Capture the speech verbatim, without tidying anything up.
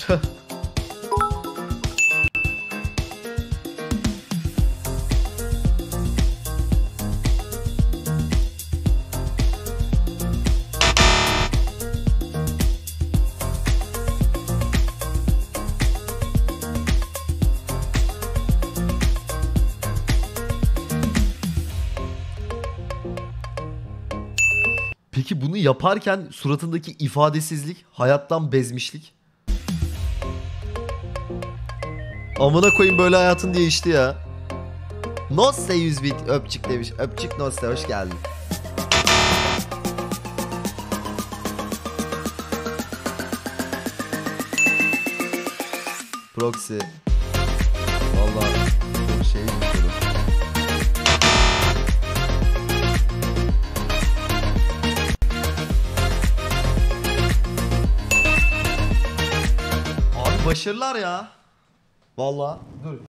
Peki bunu yaparken suratındaki ifadesizlik, hayattan bezmişlik. Amına koyayım böyle hayatın değişti ya. Nosse yüz bit öpçük demiş. Öpçük Nosse hoş geldin. Proxy. Vallahi çok şey düşünüyorum. Abi başarılar ya. Vallahi. Dur.